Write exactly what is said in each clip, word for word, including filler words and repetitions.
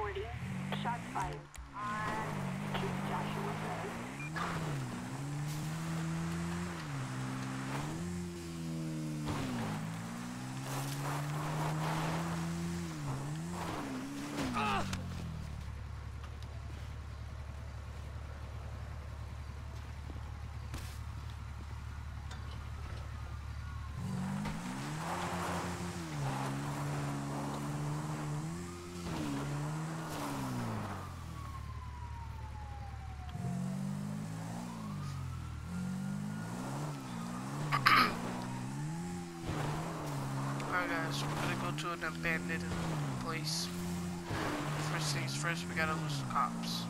reporting. Shots fired. On Keith Joshua Road. Alright guys, we're gonna go to an abandoned place. First things first, we gotta lose the cops.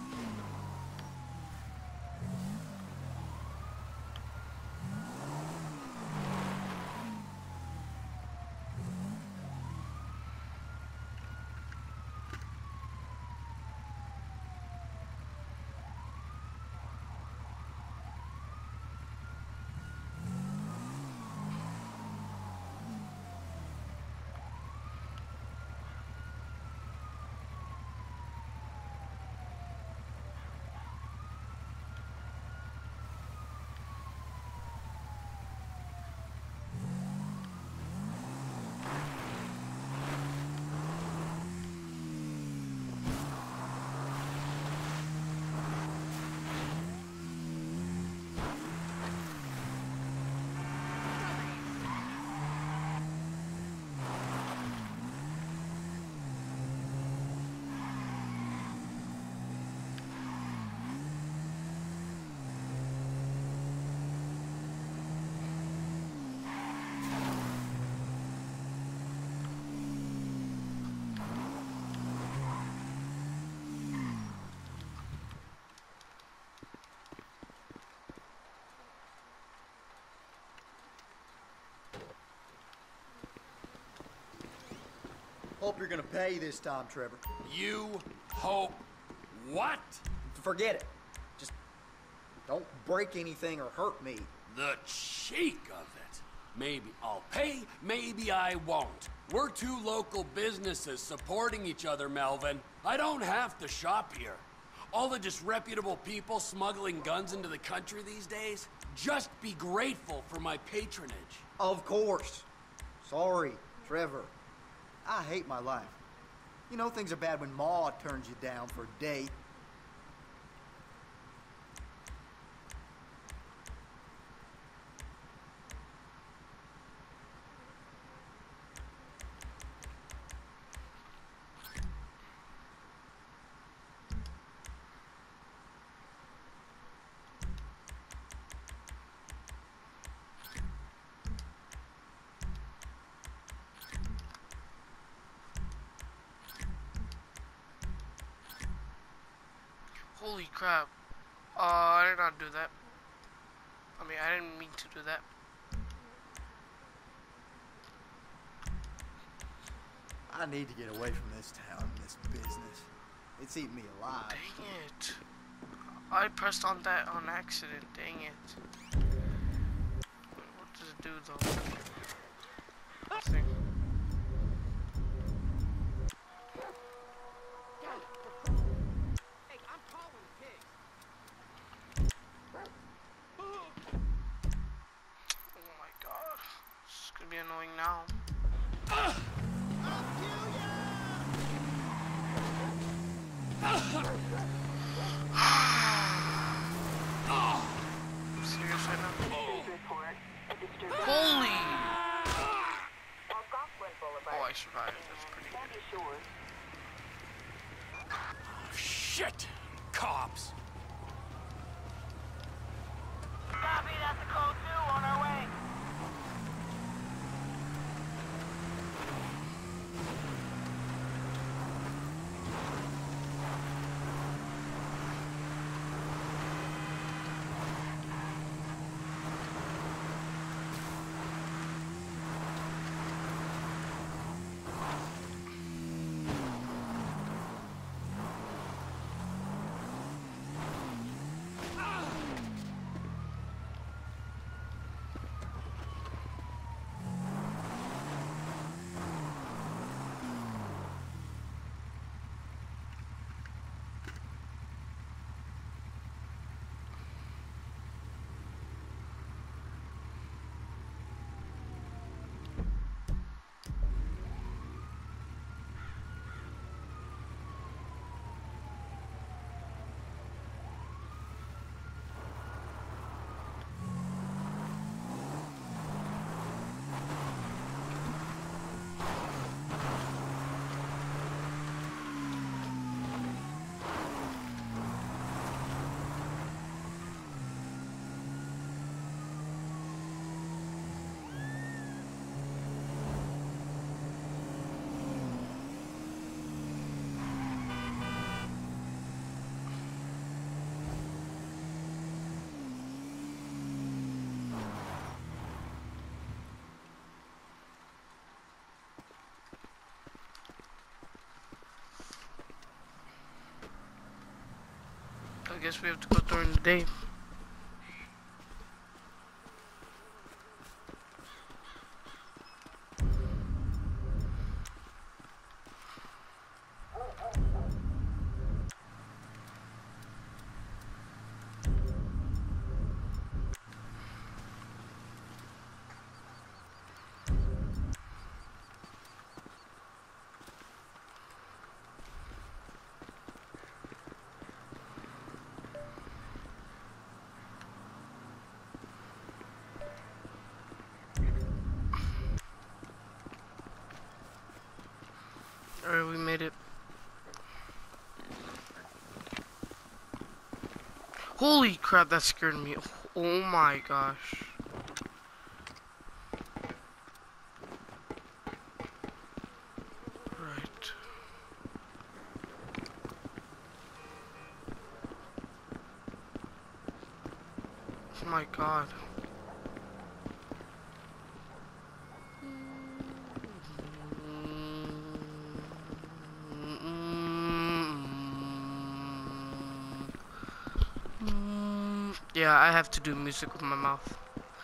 Hope you're gonna pay this time, Trevor. You hope what? Forget it. Just don't break anything or hurt me. The cheek of it. Maybe I'll pay, maybe I won't. We're two local businesses supporting each other, Melvin. I don't have to shop here. All the disreputable people smuggling guns into the country these days, just be grateful for my patronage. Of course. Sorry, Trevor. I hate my life. You know things are bad when Ma turns you down for a date. Holy crap. Uh, I did not do that. I mean, I didn't mean to do that. I need to get away from this town and this business. It's eating me alive. Dang it. I pressed on that on accident. Dang it. What does it do though? Nothing. Annoying now. Uh, Serious right now? Holy! Oh, I survived. That's pretty good. Oh, shit! Cops! Copy, that's a code two on our way. guess we have to go during the day. Alright, we made it. Holy crap, that scared me. Oh my gosh. Right. Oh my god. Yeah, I have to do music with my mouth.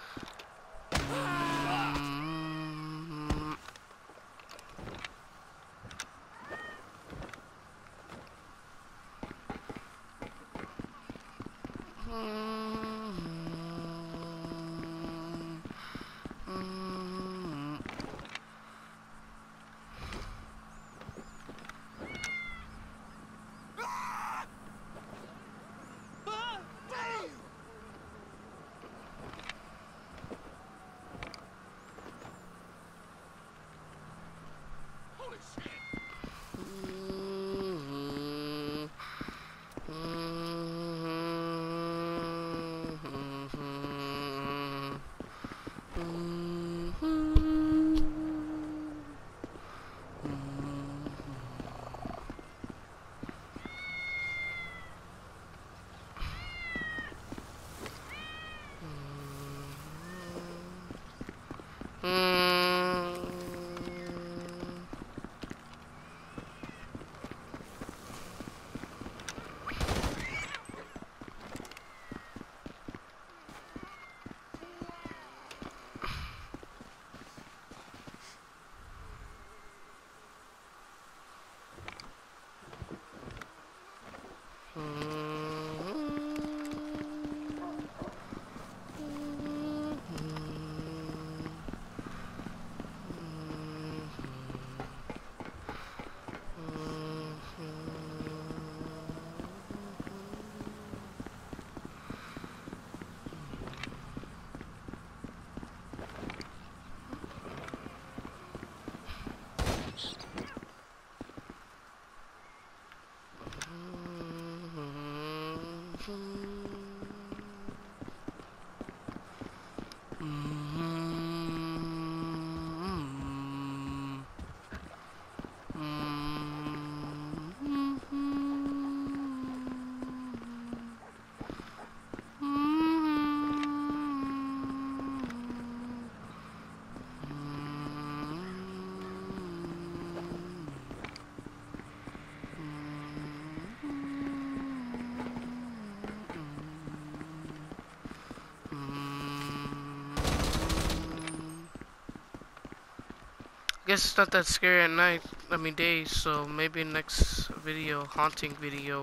Guess it's not that scary at night, I mean days, so maybe next video, haunting video,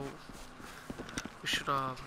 we should um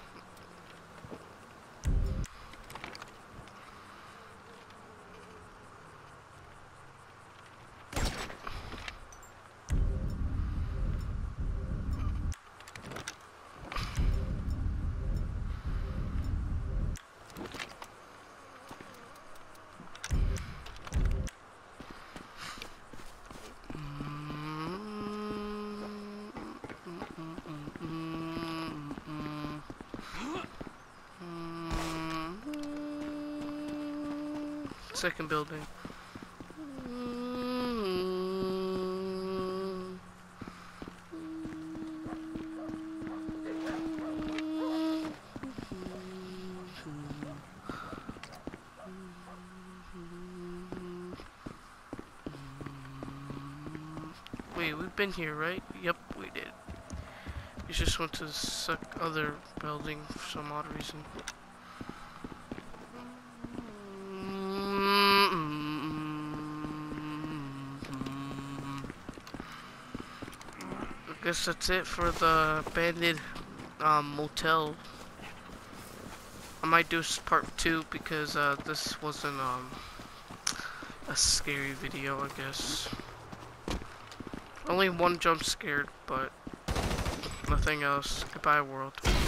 second building. Wait, we've been here, right? Yep, we did. We He just went to the sec other building for some odd reason. I guess that's it for the abandoned um, motel. I might do part two because uh, this wasn't um, a scary video, I guess. Only one jump scared, but nothing else. Goodbye, world.